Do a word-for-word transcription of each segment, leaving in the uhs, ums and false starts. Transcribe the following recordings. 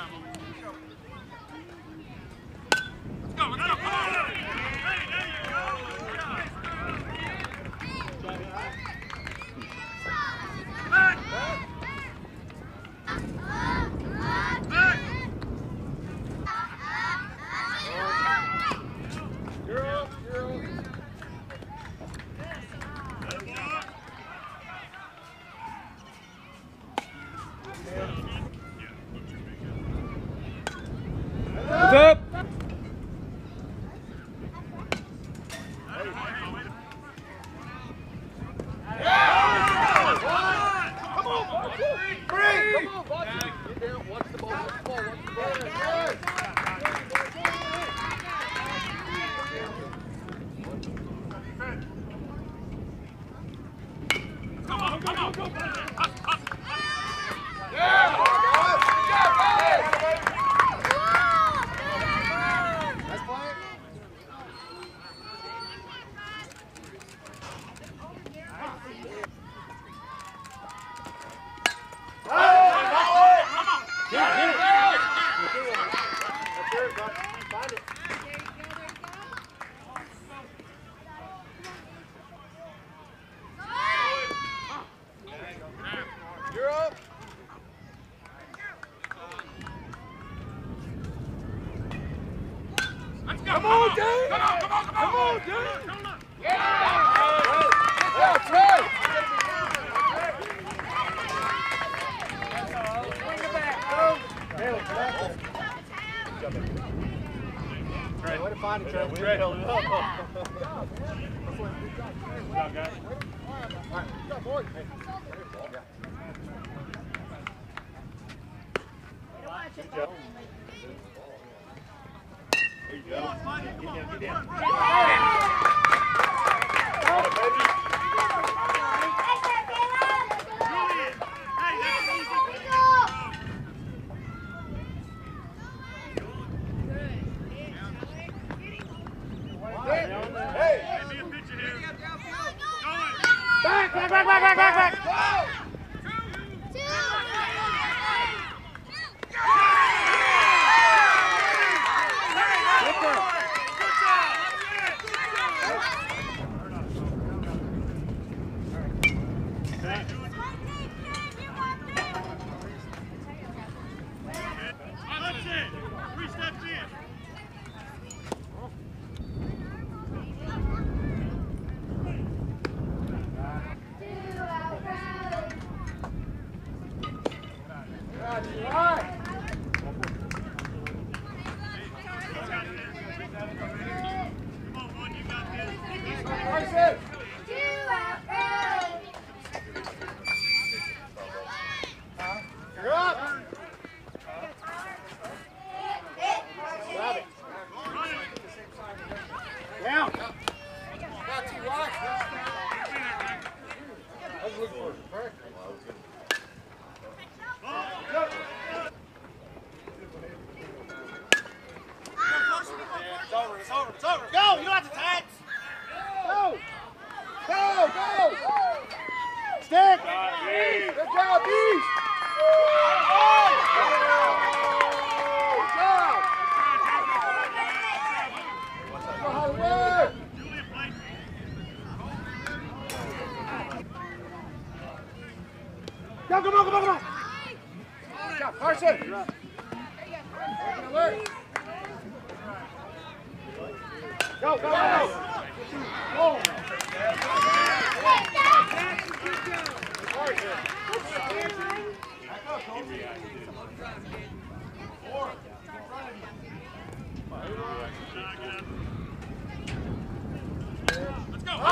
Come on, Dave! Come on, come on, come on, Dave! Yeah! That's right! Bring it back, go! Haley, come back there. Way to find it, Trey. We held it up. Good job, guys. All right, good job, boys. Good job. There you go. Get down, get down. Oh, baby. Hey! Back, back, back, back, back, back, back! Go, come on, come on, come on! Good job, Carson! Go, go, go! Go! Let's go!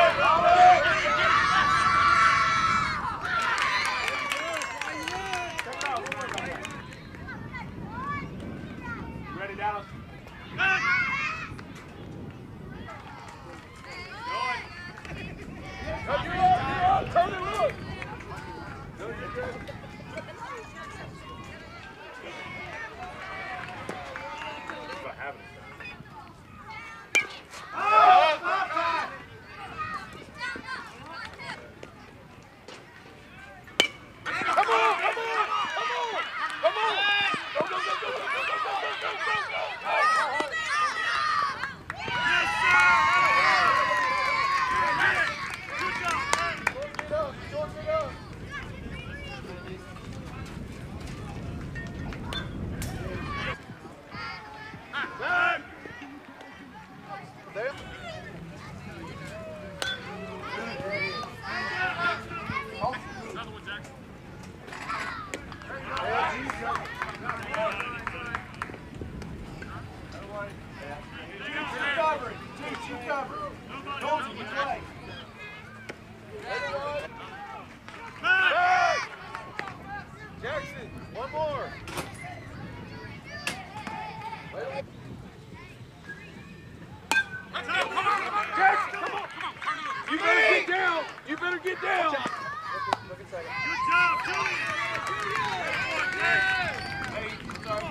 Ready, Dallas? Turn and look! One more. You better get down. You better get down. Good job, Julian. Hey, sorry.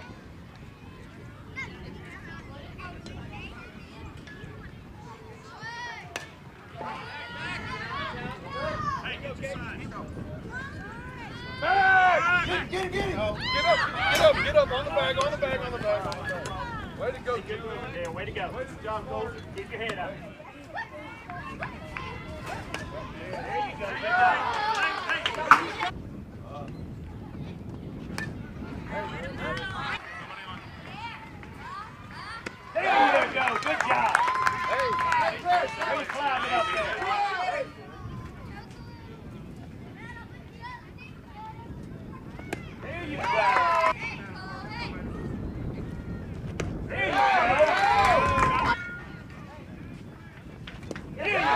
Back! Get, get, get him! Oh, get up, get up, get up on the bag, on the bag, on the bag, on the bag. Way to go, Julian. Yeah, way to go. Way to John Cole. Keep your head up. There you go. Good job. There you go. Good job. Hey, Hey, climb it up there. There you go. There you go. There you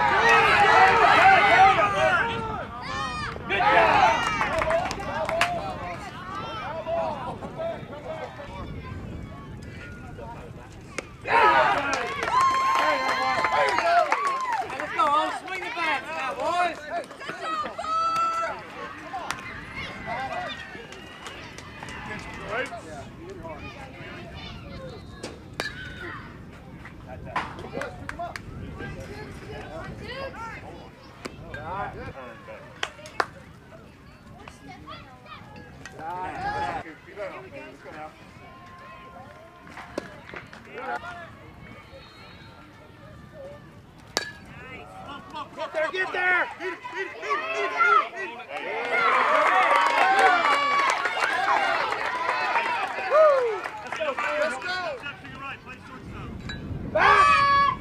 go. Good job. Let's go, all swing the bat now, boys. right? Get there, get there! Let's go, let's go! Step to your right, play shortstop. Back!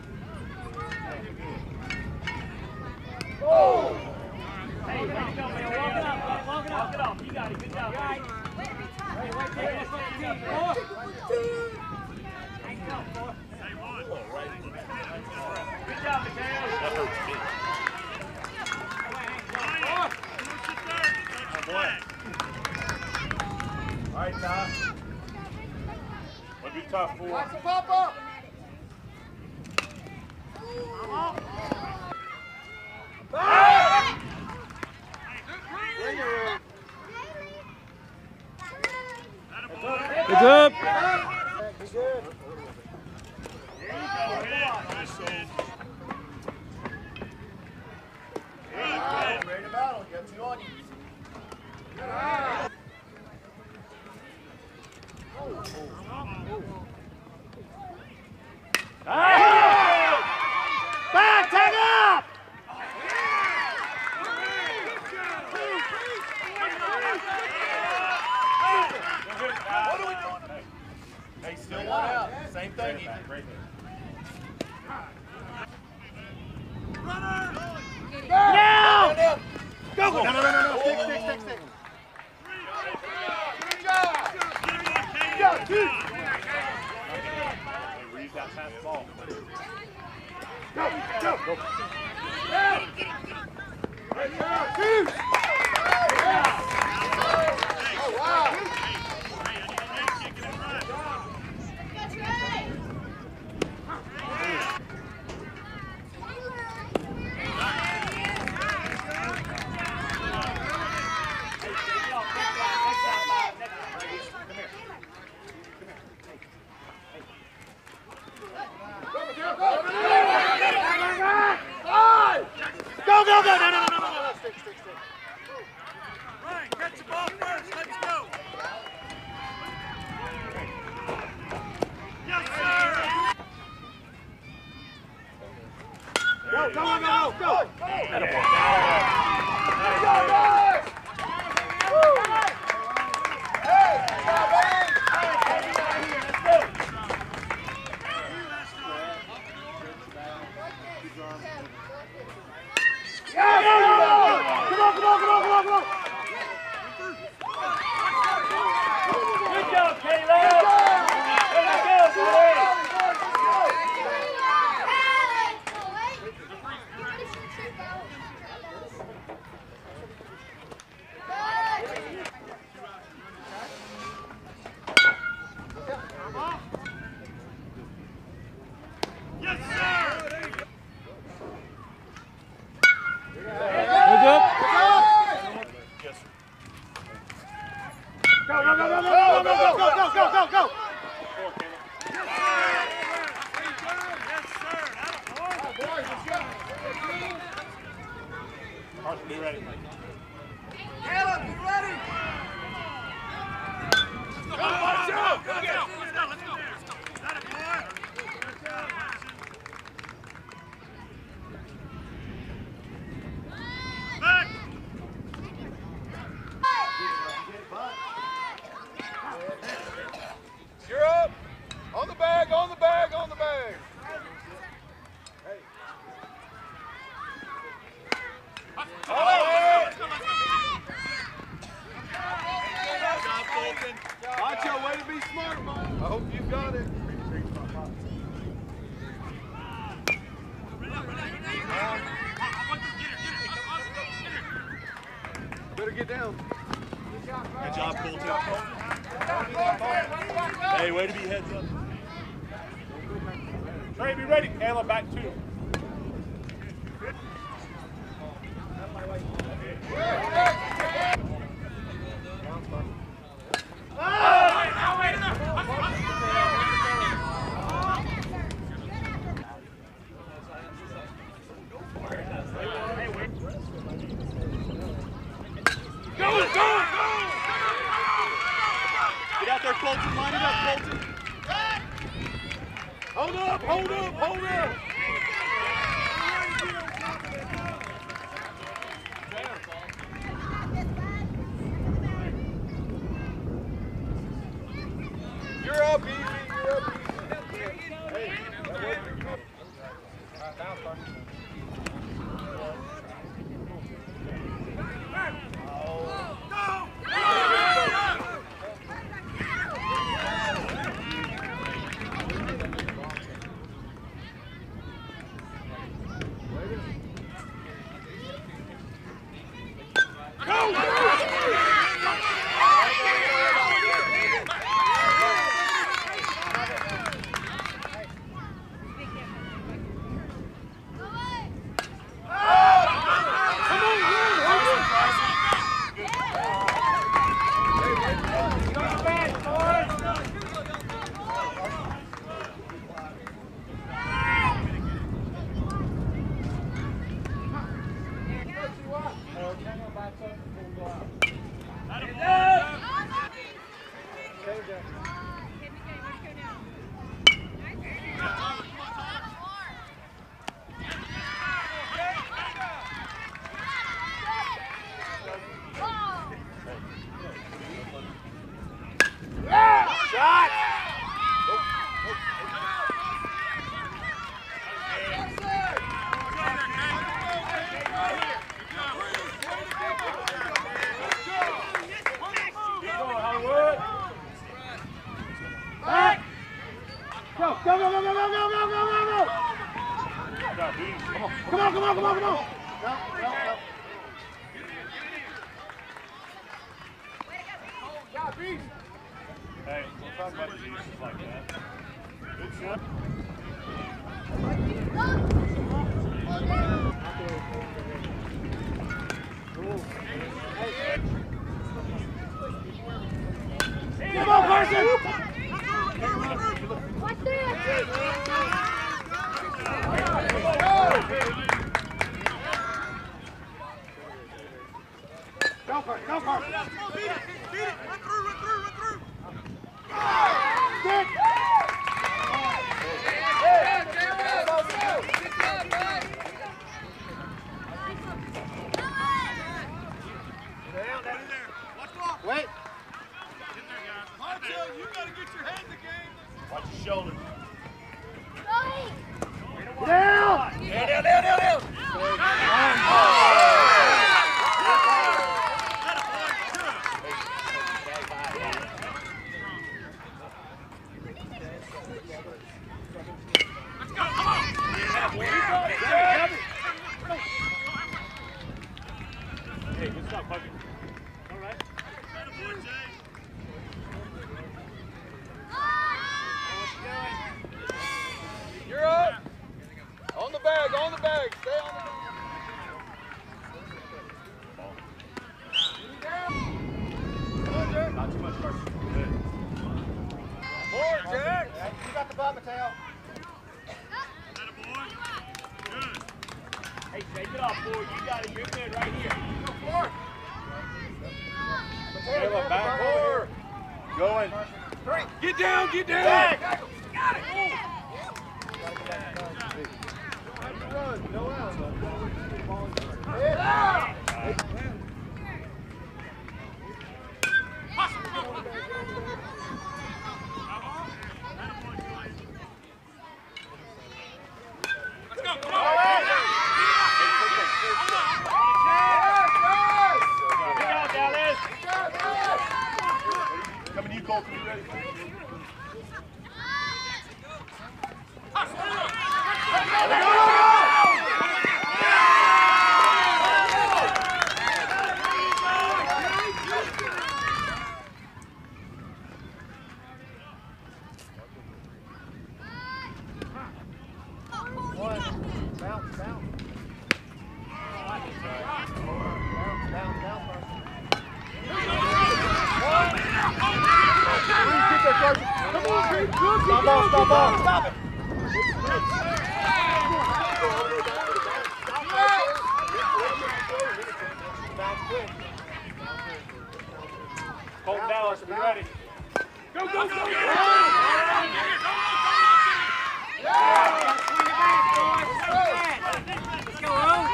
Oh! Hey, way to go, man. Walk it off, walk it off. Walk it off. You got it. Good job. Hey, wait, take this team, boy. Hang on, boy. Say one. Good job, Mateo. That hurts me. All right, Ty. That'd be tough for Watch the pop up. Back! Good job. Be good. There you go. Nice hit. Ready to battle. You got two on you. Back, tag up! What are we doing? Hey, still one out. Same thing. Now! Go! No, no, no, no, no. Stick, stick, stick, stick. Good job. Good job, dude. Reeves got past the ball. Go, go, go. Right now, dude. Oh, wow. Go, go, go! No, no, no, no, no, no! Stick, stick, stick. Ryan, catch the ball first. Let's go. Yes, sir. Go, go, go, go, go! Go. Go, guys! Woo! Hey, good job, buddy! Yes! Come on, come on, come on, come on, come on! Good job, Caleb. Way to go, boys. Go, go, go, go, go, go, go, go, go, go, go, go. Carson, be ready. Caleb, be ready. Go, watch out. Go, get him. Let's go, let's go. Got it, boy. Back. You're up. On the bag, on the bag, on the bag. Hey. Oh, watch your way to be smart, Mike. I hope you got it. Better get down. Good job, Colton. Hey, way to be heads up. Trey, be ready. Caleb, back two. Go, go, go! Get out there, Colton. Line it up, Colton. Hold up, hold up, hold up! You're up, easy, you're up, easy. Hey, that way. All right, now, son. Come on, come on, come on, come on. No, no, no. Hey, we'll talk about Jesus like that. Good shot. Come on, Carson! Watch this! Go, Carson, go, Carson! Beat it, beat it, run through, run through, run through! Stick! Wait! Martel, you gotta get your head in the game! Watch your shoulders. Down! Down, down, down, down, down! Let's go, come on! Hey, good stuff, Bucket. All right. Jay. More, Jack. You got the ball, Mateo. Hey, shake it off, boy. You got it. You're good right here. Go for it. Caleb, back four. Going. Three. Get down, get down. Back. Got it. Run, no out. Yeah. Coming to you, Colton. You ready? Bounce, bounce. Bounce, bounce, bounce. Come on, Pete. Stop ball, stop ball, stop it. Colton Dallas, be ready. Go, go, go. Let's go, Rome.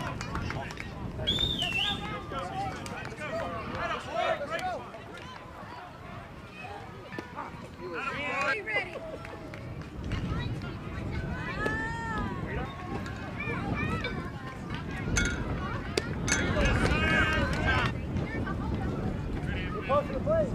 Be ready. Close to the plate.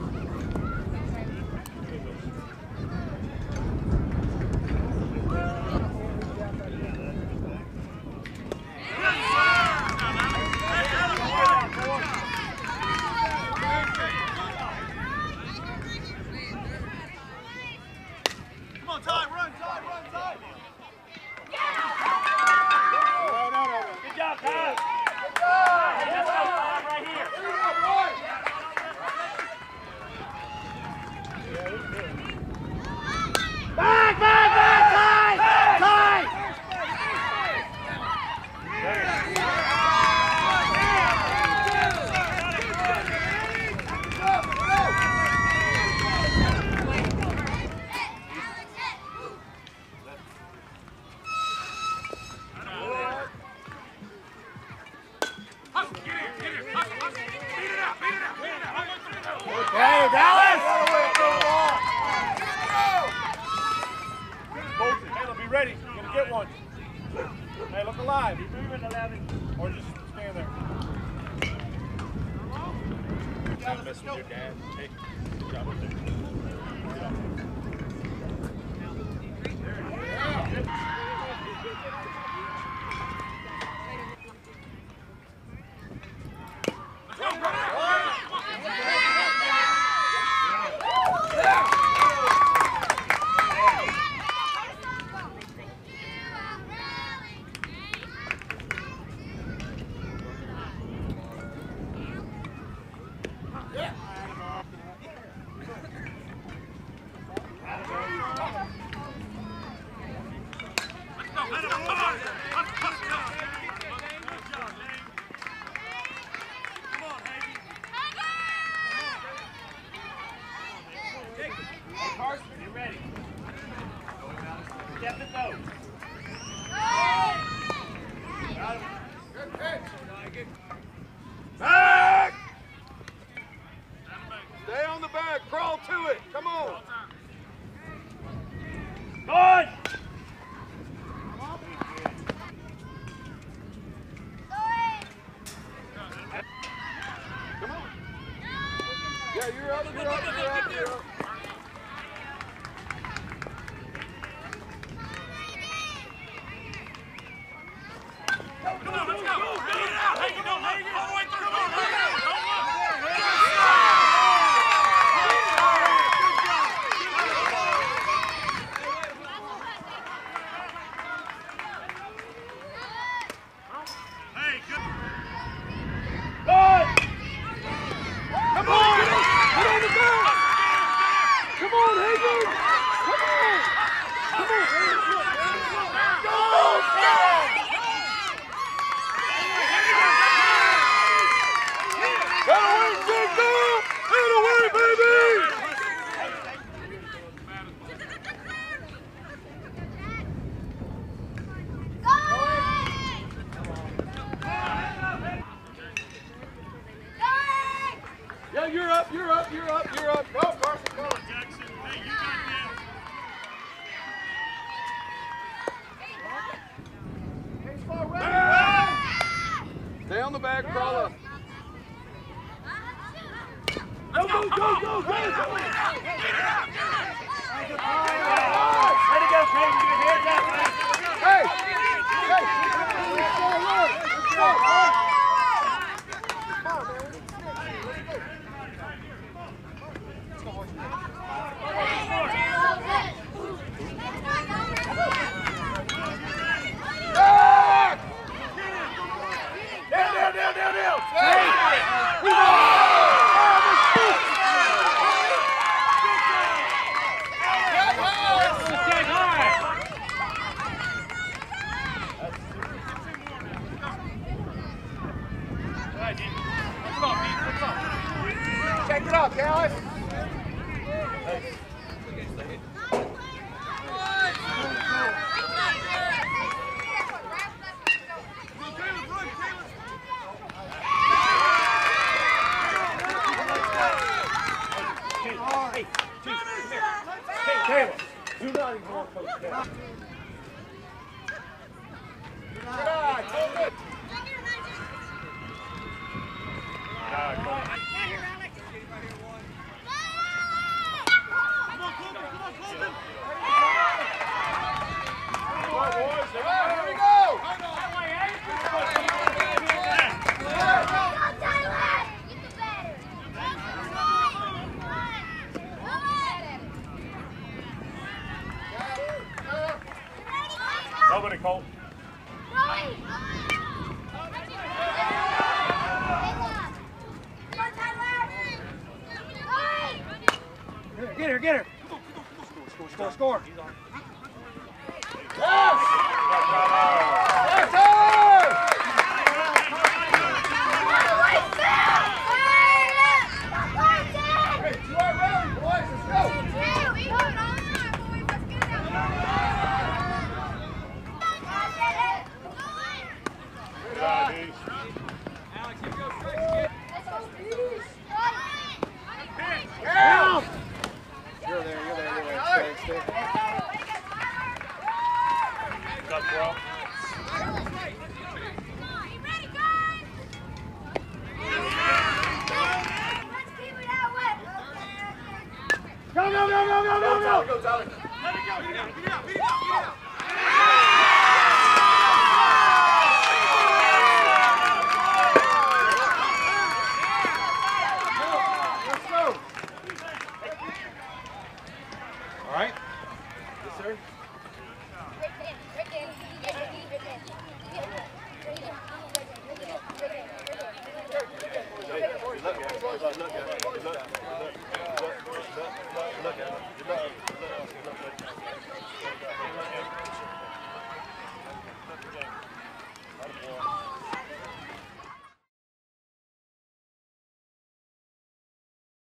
Good job, Ty. That's our right here. Back, back, back, Ty! Ty! Hey, Dallas! Colton, Caleb, be ready. You're going to get one. Hey, look alive. Keep moving, eleven. Or just stand there. Don't mess with your dad. Hey, good job up there. Good job. Carson, get ready. Step and go. Good pitch. Back! Stay on the back. Crawl to it. Come on. Good! Come on. Yeah, you're up. You're up. You're up. You're up. Good! Come on! Get on the ground! on, Higgins! Come on! Come on! Go! That'll win, Chico! That'll win, baby! Yeah, you're up, you're up, you're up, you're up. Go, Carson, go. Jackson, hey, you got this. Stay on the back, Crawler. Go, go, go, go, go, go! Way to go, Kate. Get hands up, man. Hey! Hey! Let's go, Down, down, down, down, down! Hey! Check it up, guys. Taylor, do not ignore Coach Taylor. Good eye, hold it. Here we go! Nobody, Cole. Get her, get her. Score, score, score. Yes! Yes, sir! Hey, two out rally, boys, let's go! Alex, you go straight again. Help! You're there, you're there, you're there. Stay, stay. Good, bro. Go, go, go, go, go, go, go! Go, Tyler. Let it go. Get out, get out, get out, get out.